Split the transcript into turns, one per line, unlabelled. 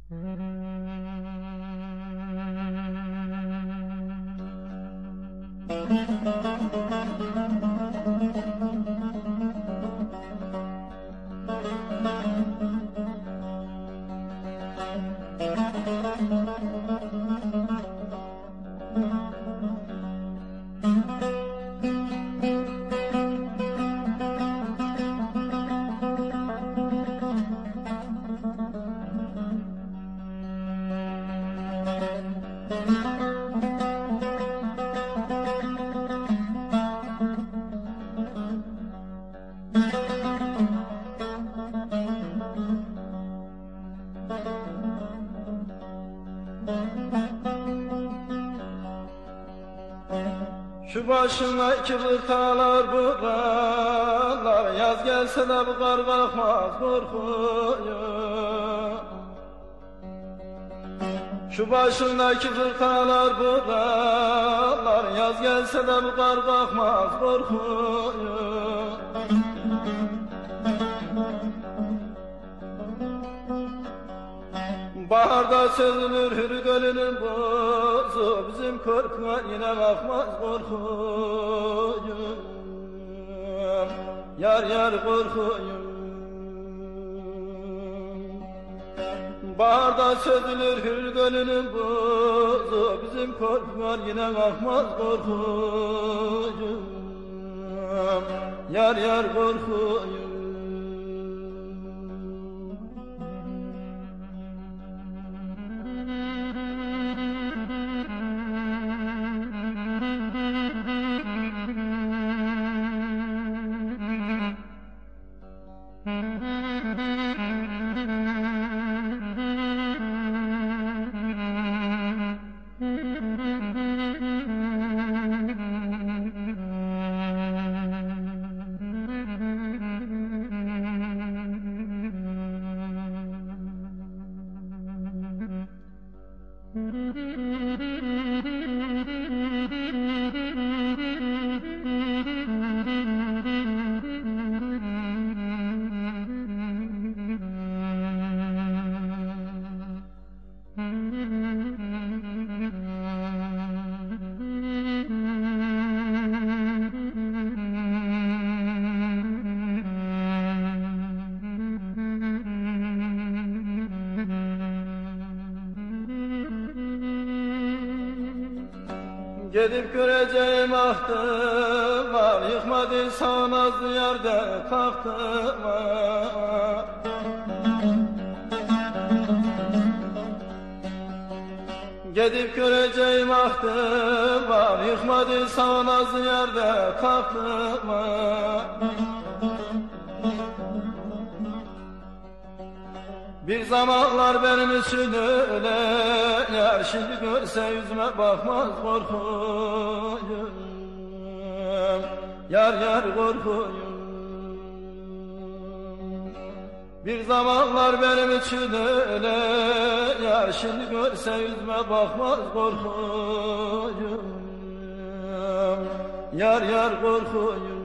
Şu başındaki vırtalar buralar, yaz gelse de bu kar kalkmaz korkuyor. Şu başındaki vırtalar buralar, yaz gelse de bu kar kalkmaz korkuyor. Baharda sözülür hür gölünün bozu, bizim korkma yine bakmaz korkuyum. Yar yar korkuyum. Baharda sözülür hür gölünün bozu, bizim korkma yine bakmaz korkuyum. Yar yar korkuyum. Gidip göreceğim ahtım var, yıkmadıysan nazlı yerde tahtım var. Gidip göreceğim ahtım var, yıkmadıysan nazlı yerde tahtım var. Bir zamanlar benim için öyle yar, şimdi görse yüzüme bakmaz korkuyum. Yar yar korkuyum. Bir zamanlar benim için öyle yar, şimdi görse yüzüme bakmaz korkuyum. Yar yar korkuyum.